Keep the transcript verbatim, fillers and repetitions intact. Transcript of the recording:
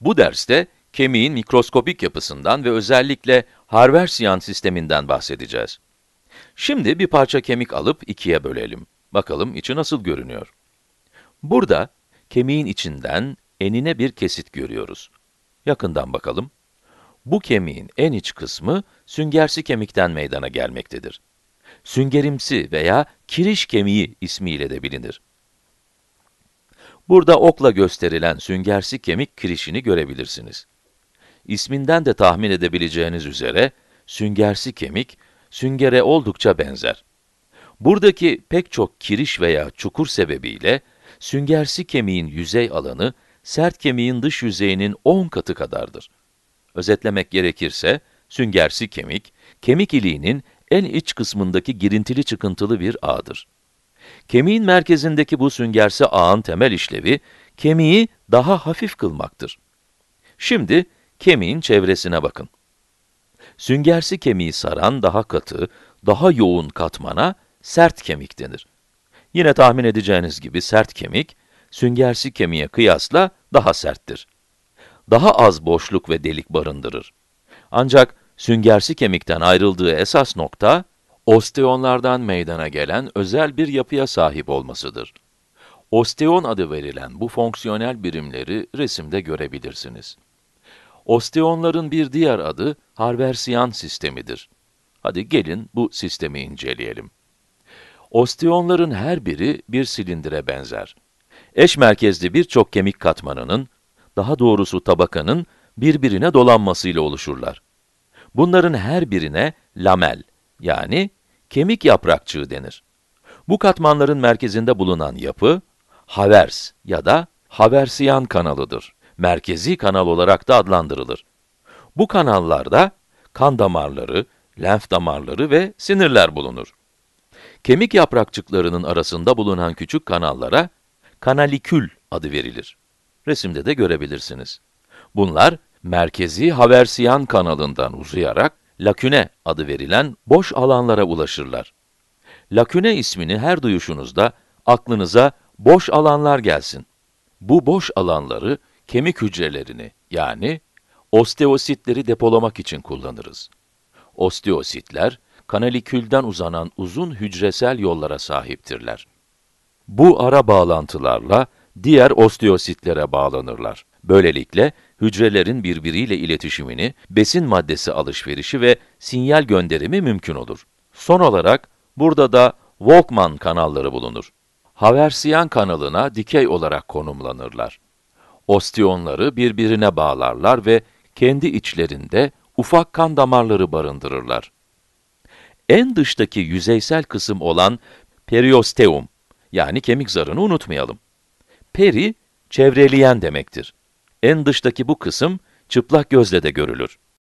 Bu derste kemiğin mikroskopik yapısından ve özellikle Harversian sisteminden bahsedeceğiz. Şimdi bir parça kemik alıp ikiye bölelim. Bakalım içi nasıl görünüyor? Burada kemiğin içinden enine bir kesit görüyoruz. Yakından bakalım. Bu kemiğin en iç kısmı süngersi kemikten meydana gelmektedir. Süngerimsi veya kiriş kemiği ismiyle de bilinir. Burada okla gösterilen süngersi kemik kirişini görebilirsiniz. İsminden de tahmin edebileceğiniz üzere, süngersi kemik, süngere oldukça benzer. Buradaki pek çok kiriş veya çukur sebebiyle, süngersi kemiğin yüzey alanı, sert kemiğin dış yüzeyinin on katı kadardır. Özetlemek gerekirse, süngersi kemik, kemik iliğinin en iç kısmındaki girintili çıkıntılı bir ağdır. Kemiğin merkezindeki bu süngersi ağın temel işlevi, kemiği daha hafif kılmaktır. Şimdi, kemiğin çevresine bakın. Süngersi kemiği saran daha katı, daha yoğun katmana sert kemik denir. Yine tahmin edeceğiniz gibi sert kemik, süngersi kemiğe kıyasla daha serttir. Daha az boşluk ve delik barındırır. Ancak süngersi kemikten ayrıldığı esas nokta, osteonlardan meydana gelen özel bir yapıya sahip olmasıdır. Osteon adı verilen bu fonksiyonel birimleri resimde görebilirsiniz. Osteonların bir diğer adı Harversian sistemidir. Hadi gelin bu sistemi inceleyelim. Osteonların her biri bir silindire benzer. Eş merkezli birçok kemik katmanının, daha doğrusu tabakanın birbirine dolanmasıyla oluşurlar. Bunların her birine lamel, yani kemik yaprakçığı denir. Bu katmanların merkezinde bulunan yapı, havers ya da Haversian kanalıdır. Merkezi kanal olarak da adlandırılır. Bu kanallarda kan damarları, lenf damarları ve sinirler bulunur. Kemik yaprakçıklarının arasında bulunan küçük kanallara kanalikül adı verilir. Resimde de görebilirsiniz. Bunlar, merkezi Haversian kanalından uzayarak laküne adı verilen boş alanlara ulaşırlar. Laküne ismini her duyuşunuzda aklınıza boş alanlar gelsin. Bu boş alanları kemik hücrelerini, yani osteositleri depolamak için kullanırız. Osteositler, kanalikülden uzanan uzun hücresel yollara sahiptirler. Bu ara bağlantılarla diğer osteositlere bağlanırlar. Böylelikle hücrelerin birbiriyle iletişimini, besin maddesi alışverişi ve sinyal gönderimi mümkün olur. Son olarak, burada da Volkmann kanalları bulunur. Haversian kanalına dikey olarak konumlanırlar. Osteonları birbirine bağlarlar ve kendi içlerinde ufak kan damarları barındırırlar. En dıştaki yüzeysel kısım olan periosteum, yani kemik zarını unutmayalım. Peri, çevreleyen demektir. En dıştaki bu kısım, çıplak gözle de görülür.